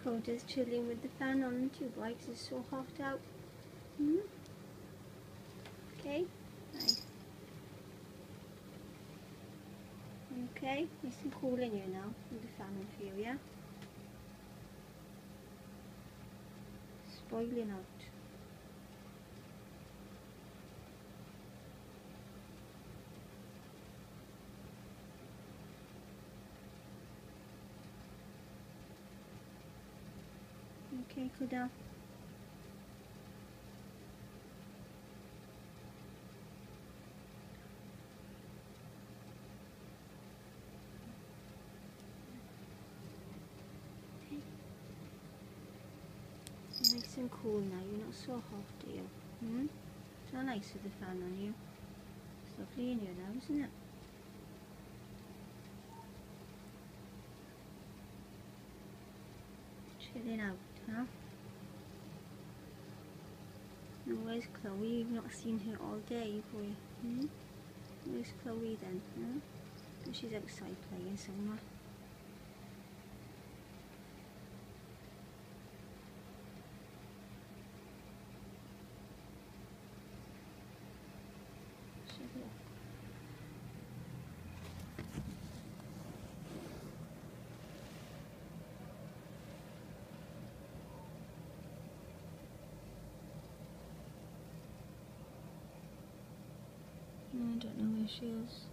Koda's chilling with the fan on too, boy, because it's so hot out. Hmm? Okay, nice. Okay, nice and cool in here now with the fan on for you, yeah? Spoiling out. Okay, Koda. Nice and cool now, you're not so hot, are you? Hmm? It's not nice with the fan on you. It's lovely in here now, isn't it? Chilling out, huh? And where's Chloe? You've not seen her all day, boy. Hmm? Where's Chloe then? Huh? She's outside playing somewhere. I don't know where she is.